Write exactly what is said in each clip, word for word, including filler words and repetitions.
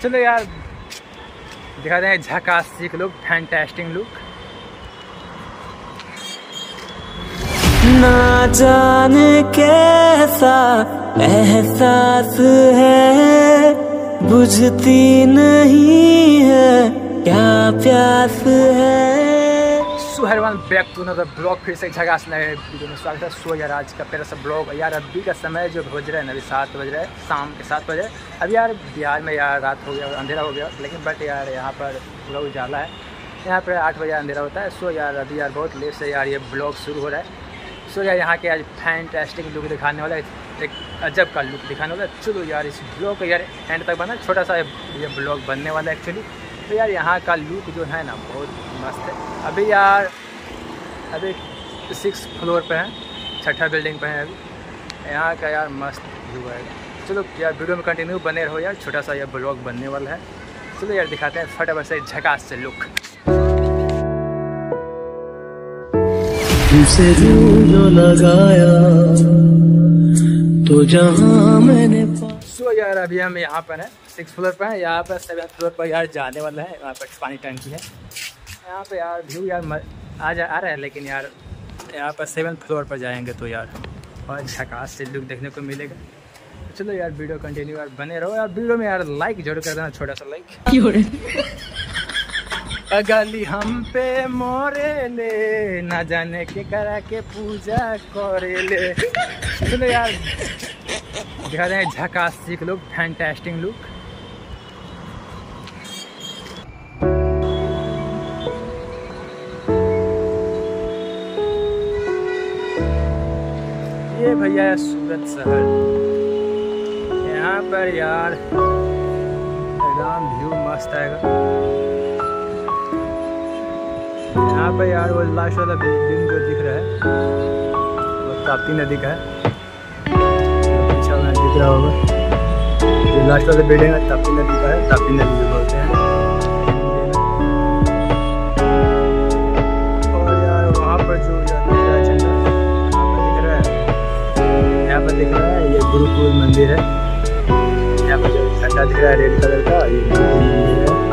चलो यार दिखाते हैं झकास सिख लुक, फैंटास्टिक लुक। ना जाने कैसा एहसास है, बुझती नहीं है क्या प्यास है। So heaven back to another blog, फिर से झकास नए वीडियो में स्वागत है। सो यार आज का पहला सा ब्लॉग यार, अभी का समय जो बज रहा है ना, अभी सात बज रहा है, शाम के सात बजे। अभी यार बिहार में यार रात हो गया, अंधेरा हो गया, लेकिन बट यार यहाँ पर पूरा उजाला है। यहाँ पर आठ बजे अंधेरा होता है। सो यार अभी यार बहुत लेट से यार ये ब्लॉग शुरू हो रहा है। सो यार यहाँ के आज फैंटास्टिक लुक दिखाने वाला है, एक अजब का लुक दिखाने वाला है। चलो यार इस ब्लॉग को यार एंड तक बना, छोटा सा ये ब्लॉग बनने वाला है एक्चुअली। तो यार यहाँ का लुक जो है ना बहुत मस्त है। अभी यार अभी सिक्स फ्लोर पे हैं, छठा बिल्डिंग पे हैं अभी। यहाँ का यार मस्त व्यू है। चलो यार वीडियो में कंटिन्यू बने रहो यार, छोटा सा यह ब्लॉग बनने वाला है। चलो यार दिखाते हैं फटाफट से झकास से लुक। तुझसे जो लगाया तो जहाँ मैंने। सो यार अभी हम यहाँ पर हैं, सिक्स फ्लोर पर हैं। यहाँ पर सेवन फ्लोर पर यार जाने वाला है। यहाँ पर पानी टंकी है। यहाँ पे यार व्यू यार म... आ जा आ रहा है, लेकिन यार यहाँ पर सेवन फ्लोर पर जाएंगे तो यार और झकास से लुक देखने को मिलेगा। तो चलो यार वीडियो कंटिन्यू यार बने रहो यार। वीडियो में यार लाइक जरूर कर देना, छोटा सा लाइक। अगली हम पे मोरे ले, ना जाने के करा के पूजा करे ले। चलो यार दिखा रहे हैं झकास सिख लुक, फैंटास्टिक लुक। ये भैया है सूरत शहर। यहाँ पर यार एकदम व्यू मस्त आएगा। यहाँ पर यार वो लास्ट वाला बिल्डिंग जो दिख रहा है वो ताप्ती नदी का है, पीछे में दिख रहा होगा। ये लास्ट वाला बिल्डिंग है ताप्ती नदी का है, ताप्ती नदी जो बोलते हैं। और यार वहाँ पर जो यार दिख रहा है झंडा, यहाँ पर दिख रहा है, यहाँ पर दिख रहा है ये गुरुकुल मंदिर है। यहाँ पर जो झंडा दिख रहा है रेड कलर का, ये गुरुकुल मंदिर है।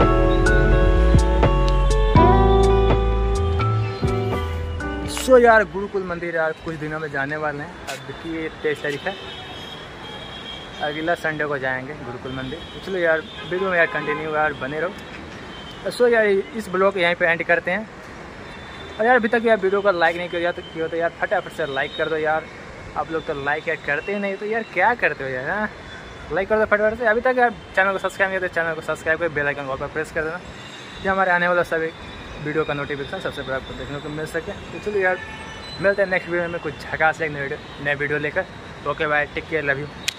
सो यार गुरुकुल मंदिर यार कुछ दिनों में जाने वाले हैं। अब देखिए तेईस तारीख है, अगला संडे को जाएंगे गुरुकुल मंदिर। तो चलो यार वीडियो में यार कंटिन्यू यार बने रहो। सो यार इस ब्लॉग को यहीं पे एंड करते हैं। और यार अभी तक यार वीडियो को लाइक नहीं किया तो क्यों, तो यार फटाफट से लाइक कर दो यार। आप लोग तो लाइक यार करते ही नहीं, तो यार क्या करते हो यार। हाँ लाइक कर दो फटाफट से। अभी तक यार चैनल को सब्सक्राइब नहीं किया तो चैनल को सब्सक्राइब कर बेल आइकन ऑल पर प्रेस कर देना, जो हमारे आने वाला सभी वीडियो का नोटिफिकेशन सबसे पहले आपको देखने को मिल सके। तो चलो यार मिलते हैं नेक्स्ट वीडियो में कुछ झकास एक नए वीडियो नए वीडियो लेकर। Okay bye, take care, love you.